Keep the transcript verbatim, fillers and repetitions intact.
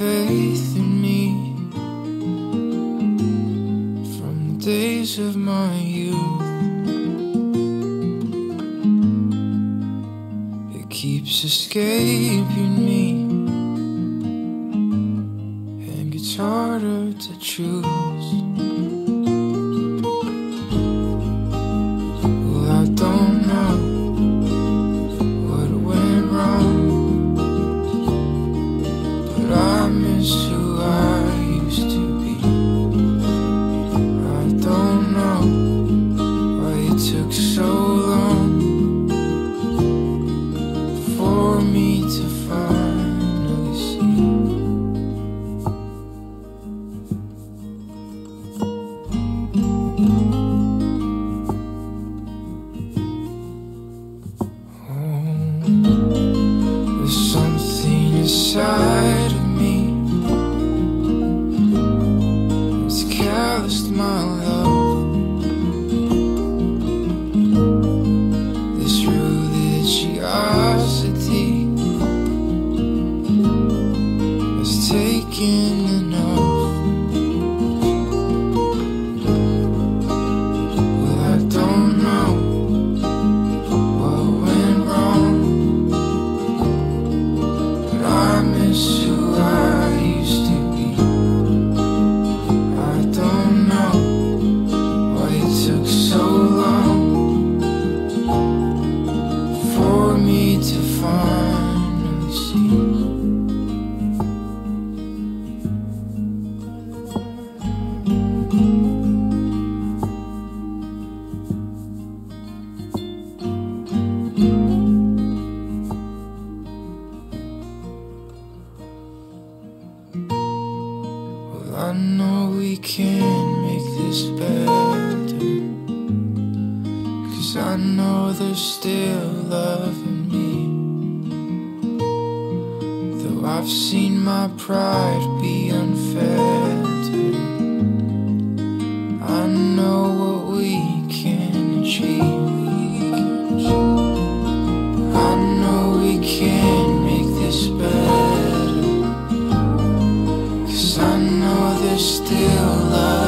faith in me from the days of my youth. It keeps escaping me, and it's harder to choose. Well, I don't know what went wrong, but I miss who I used to be. I don't know why it took so long for me to finally see. Oh, there's something inside of me that's calloused my love. This religiosity has taken enough. Well, I don't know what went wrong, but I miss who I used to be. I don't know why it took so long for me to finally see. Well, I know we can make this better, 'cause I know there's still love in me. Though I've seen my pride be unfettered, I know what we can achieve. I know we can make this better, 'cause I know there's still love